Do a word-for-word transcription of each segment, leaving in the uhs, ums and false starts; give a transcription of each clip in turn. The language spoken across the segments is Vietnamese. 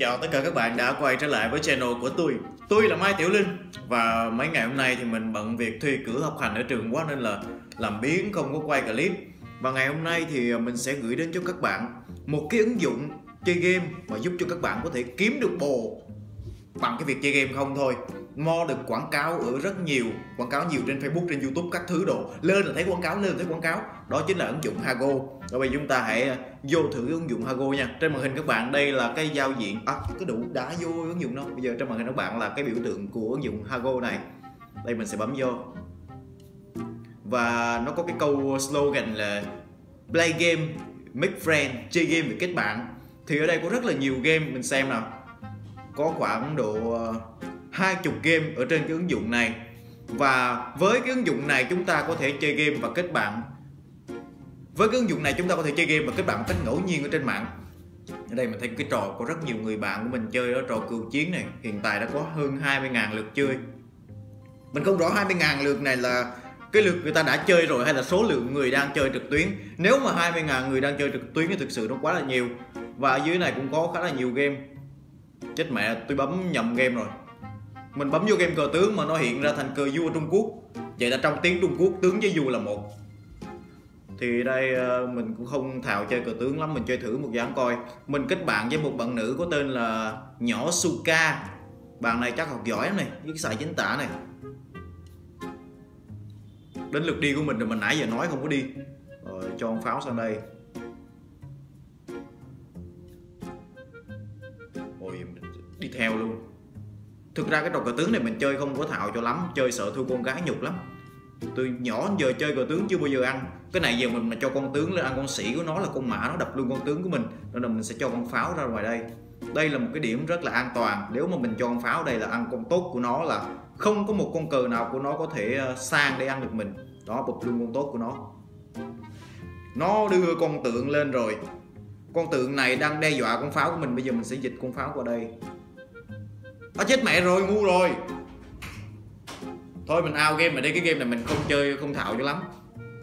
chào tất cả các bạn đã quay trở lại với channel của tôi. Tôi là Mai Tiểu Linh. Và mấy ngày hôm nay thì mình bận việc thi cử học hành ở trường quá nên là làm biếng không có quay clip. Và ngày hôm nay thì mình sẽ gửi đến cho các bạn một cái ứng dụng chơi game mà giúp cho các bạn có thể kiếm được bồ bằng cái việc chơi game không thôi. Mo được quảng cáo ở rất nhiều, quảng cáo nhiều trên Facebook, trên YouTube các thứ đồ. Lên là thấy quảng cáo, lên là thấy quảng cáo. Đó chính là ứng dụng Hago. Rồi bây giờ chúng ta hãy vô thử ứng dụng Hago nha. Trên màn hình các bạn đây là cái giao diện, à, cái đủ đã vô ứng dụng đâu. Bây giờ trên màn hình các bạn là cái biểu tượng của ứng dụng Hago này. Đây mình sẽ bấm vô. Và nó có cái câu slogan là Play game, make friend, chơi game để kết bạn. Thì ở đây có rất là nhiều game, mình xem nào. Có khoảng độ hai mươi game ở trên cái ứng dụng này. Và với cái ứng dụng này chúng ta có thể chơi game và kết bạn. Với cái ứng dụng này chúng ta có thể chơi game và kết bạn một cách ngẫu nhiên ở trên mạng. Ở đây mình thấy cái trò có rất nhiều người bạn của mình chơi đó, trò cừu chiến này. Hiện tại đã có hơn hai mươi nghìn lượt chơi. Mình không rõ hai mươi nghìn lượt này là cái lượt người ta đã chơi rồi hay là số lượng người đang chơi trực tuyến. Nếu mà hai mươi nghìn người đang chơi trực tuyến thì thực sự nó quá là nhiều. Và ở dưới này cũng có khá là nhiều game. Chết mẹ, tôi bấm nhầm game rồi. Mình bấm vô game cờ tướng mà nó hiện ra thành cờ vua Trung Quốc. Vậy là trong tiếng Trung Quốc tướng với vua là một. Thì đây mình cũng không thạo chơi cờ tướng lắm, mình chơi thử một ván coi. Mình kết bạn với một bạn nữ có tên là Nhỏ Suka. Bạn này chắc học giỏi lắm này, với xài chính tả này. Đến lượt đi của mình rồi, mình nãy giờ nói không có đi. Rồi cho con pháo sang đây. Ôi mình đi theo luôn. Thực ra cái trò cờ tướng này mình chơi không có thạo cho lắm, chơi sợ thua con gái nhục lắm. Từ nhỏ đến giờ chơi cờ tướng chưa bao giờ ăn. Cái này giờ mình mà cho con tướng lên ăn con sĩ của nó là con mã nó đập luôn con tướng của mình. Nên là mình sẽ cho con pháo ra ngoài đây. Đây là một cái điểm rất là an toàn. Nếu mà mình cho con pháo đây là ăn con tốt của nó, là không có một con cờ nào của nó có thể sang để ăn được mình. Đó, bụp luôn con tốt của nó. Nó đưa con tượng lên rồi. Con tượng này đang đe dọa con pháo của mình. Bây giờ mình sẽ dịch con pháo qua đây. À, chết mẹ rồi, ngu rồi. Thôi mình out game rồi đây, cái game này mình không chơi, không thạo cho lắm.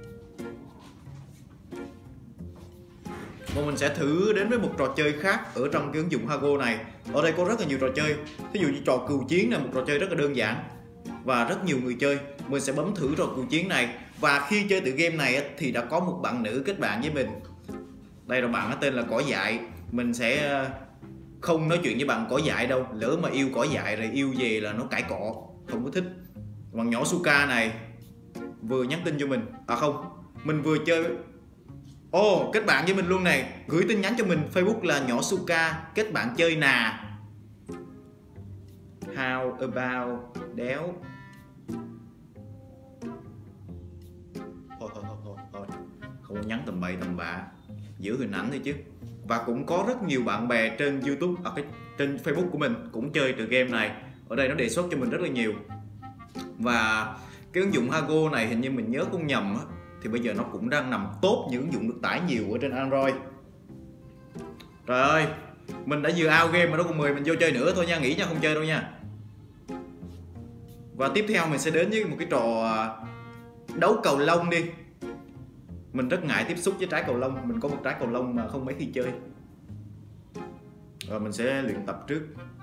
Và mình sẽ thử đến với một trò chơi khác ở trong cái ứng dụng Hago này. Ở đây có rất là nhiều trò chơi. Thí dụ như trò cừu chiến là một trò chơi rất là đơn giản và rất nhiều người chơi. Mình sẽ bấm thử trò cừu chiến này. Và khi chơi tự game này thì đã có một bạn nữ kết bạn với mình. Đây là bạn tên là Cỏ Dại. Mình sẽ không nói chuyện với bạn Cỏ Dại đâu. Lỡ mà yêu Cỏ Dại rồi yêu về là nó cãi cọ, không có thích. Bạn Nhỏ Suka này vừa nhắn tin cho mình. À không, mình vừa chơi. Ồ, oh, kết bạn với mình luôn này. Gửi tin nhắn cho mình, Facebook là Nhỏ Suka, kết bạn chơi nà. How about đéo. Thôi thôi thôi thôi thôi, không nhắn tầm bậy tầm bạ, giữ hình ảnh thôi chứ. Và cũng có rất nhiều bạn bè trên YouTube, à, cái, trên Facebook của mình cũng chơi từ game này. Ở đây nó đề xuất cho mình rất là nhiều. Và cái ứng dụng Hago này hình như mình nhớ không nhầm á, thì bây giờ nó cũng đang nằm top những ứng dụng được tải nhiều ở trên Android. Trời ơi, mình đã vừa out game mà nó còn mời mình vô chơi nữa thôi nha, nghỉ nha, không chơi đâu nha. Và tiếp theo mình sẽ đến với một cái trò đấu cầu lông đi. Mình rất ngại tiếp xúc với trái cầu lông, mình có một trái cầu lông mà không mấy khi chơi. Và mình sẽ luyện tập trước.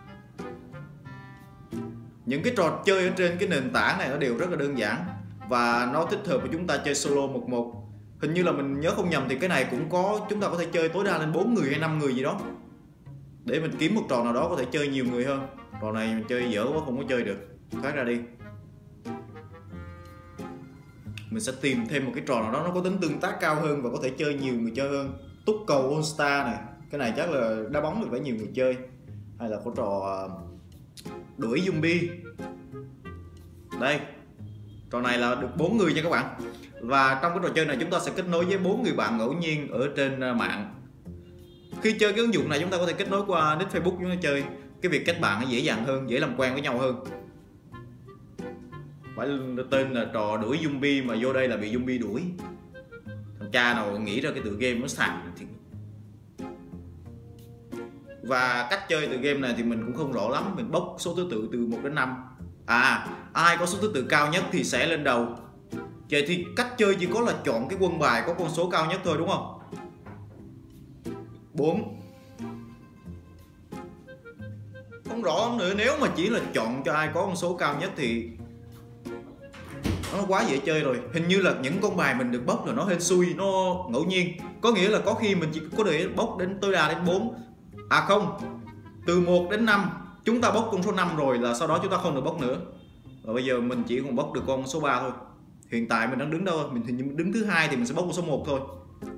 Những cái trò chơi ở trên cái nền tảng này nó đều rất là đơn giản và nó thích hợp với chúng ta chơi solo một một. Hình như là mình nhớ không nhầm thì cái này cũng có, chúng ta có thể chơi tối đa lên bốn người hay năm người gì đó. Để mình kiếm một trò nào đó có thể chơi nhiều người hơn. Trò này mình chơi dở quá không có chơi được, thoát ra đi. Mình sẽ tìm thêm một cái trò nào đó nó có tính tương tác cao hơn và có thể chơi nhiều người chơi hơn. Túc cầu All Star này, cái này chắc là đá bóng được phải nhiều người chơi. Hay là có trò đuổi zombie. Đây, trò này là được bốn người nha các bạn. Và trong cái trò chơi này chúng ta sẽ kết nối với bốn người bạn ngẫu nhiên ở trên mạng. Khi chơi cái ứng dụng này chúng ta có thể kết nối qua nick Facebook chúng ta chơi. Cái việc kết bạn nó dễ dàng hơn, dễ làm quen với nhau hơn. Phải tên là trò đuổi zombie mà vô đây là bị zombie đuổi. Thằng cha nào nghĩ ra cái tựa game nó sàn thì... Và cách chơi từ game này thì mình cũng không rõ lắm. Mình bốc số thứ tự từ một đến năm. À, ai có số thứ tự cao nhất thì sẽ lên đầu. Vậy thì cách chơi chỉ có là chọn cái quân bài có con số cao nhất thôi đúng không? Bốn Không rõ nữa, nếu mà chỉ là chọn cho ai có con số cao nhất thì nó quá dễ chơi rồi. Hình như là những con bài mình được bốc là nó hên xui, nó ngẫu nhiên. Có nghĩa là có khi mình chỉ có thể bốc đến tối đa đến bốn. À không, từ một đến năm chúng ta bốc con số năm rồi là sau đó chúng ta không được bốc nữa. Và bây giờ mình chỉ còn bốc được con số ba thôi. Hiện tại mình đang đứng đâu? Mình thì đứng thứ hai thì mình sẽ bốc con số một thôi.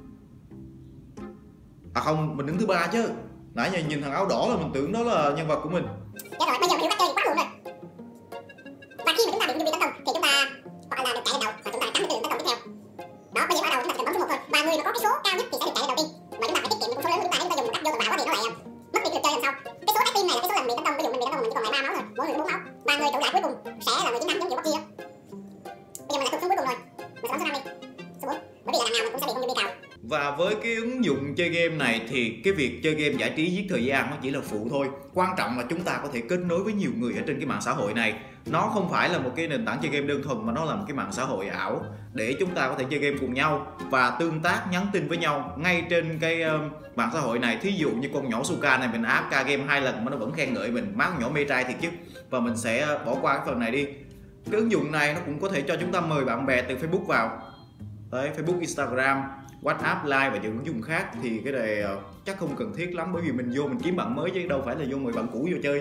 À không, mình đứng thứ ba chứ. Nãy giờ nhìn thằng áo đỏ là mình tưởng đó là nhân vật của mình. Dạ rồi, bây giờ mình hiểu cách chơi quá luôn rồi. Và khi mà chúng ta bị nhân viên tấn công thì chúng ta hoặc là được chạy lên đầu và chúng ta cắn cái đường tấn công tiếp theo. Đó, bây giờ bắt đầu chúng ta chỉ cần bấm số một thôi. Và người mà có cái số cao nhất thì sẽ được chạy lên đầu tiên. Và chúng ta phải tiết kiệm con số lớn của chúng ta, nếu chúng ta dùng một cách vô tội vạ quá thì nó lại mất đi cái chơi lần sau. Cái số team này là cái số lần bị tấn công, ví dụ mình bị tấn công mình chỉ còn lại ba máu thôi, mỗi người có bốn máu. Và người trụ lại cuối cùng sẽ là người chiến thắng giống kiểu kia. Bây giờ mình là thuộc số cuối cùng rồi. Mình sẽ bấm số năm đi. Số bốn. Bởi vì là lần nào mình cũng sẽ bị con nhân viên cào. Và với cái ứng dụng chơi game này thì cái việc chơi game giải trí giết thời gian nó chỉ là phụ thôi. Quan trọng là chúng ta có thể kết nối với nhiều người ở trên cái mạng xã hội này. Nó không phải là một cái nền tảng chơi game đơn thuần mà nó là một cái mạng xã hội ảo để chúng ta có thể chơi game cùng nhau và tương tác nhắn tin với nhau ngay trên cái uh, mạng xã hội này. Thí dụ như con nhỏ Suka này mình áp ca game hai lần mà nó vẫn khen ngợi mình, má con nhỏ mê trai thiệt chứ. Và mình sẽ bỏ qua cái phần này đi. Cái ứng dụng này nó cũng có thể cho chúng ta mời bạn bè từ Facebook vào. Đấy, Facebook, Instagram, WhatsApp, Line và những ứng dụng khác thì cái này uh, chắc không cần thiết lắm, bởi vì mình vô mình kiếm bạn mới chứ đâu phải là vô mời bạn cũ vô chơi.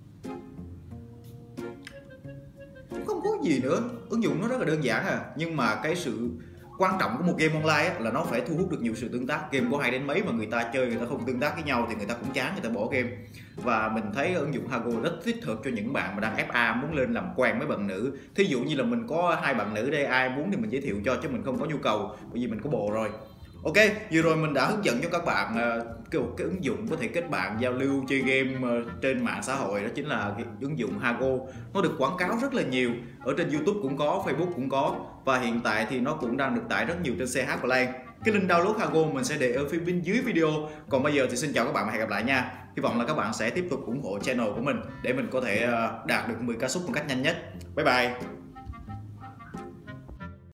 Không có gì nữa, ứng dụng nó rất là đơn giản à, nhưng mà cái sự quan trọng của một game online á, là nó phải thu hút được nhiều sự tương tác. Game có hay đến mấy mà người ta chơi người ta không tương tác với nhau thì người ta cũng chán, người ta bỏ game. Và mình thấy ứng dụng Hago rất thích hợp cho những bạn mà đang ép a muốn lên làm quen với bạn nữ. Thí dụ như là mình có hai bạn nữ đây, ai muốn thì mình giới thiệu cho, chứ mình không có nhu cầu bởi vì mình có bồ rồi. Ok, vừa rồi mình đã hướng dẫn cho các bạn uh, cái, cái ứng dụng có thể kết bạn giao lưu chơi game uh, trên mạng xã hội, đó chính là cái ứng dụng Hago. Nó được quảng cáo rất là nhiều, ở trên YouTube cũng có, Facebook cũng có, và hiện tại thì nó cũng đang được tải rất nhiều trên xê hát Play. Cái link download Hago mình sẽ để ở phía bên dưới video. Còn bây giờ thì xin chào các bạn và hẹn gặp lại nha. Hy vọng là các bạn sẽ tiếp tục ủng hộ channel của mình để mình có thể uh, đạt được mười k sub một cách nhanh nhất. Bye bye.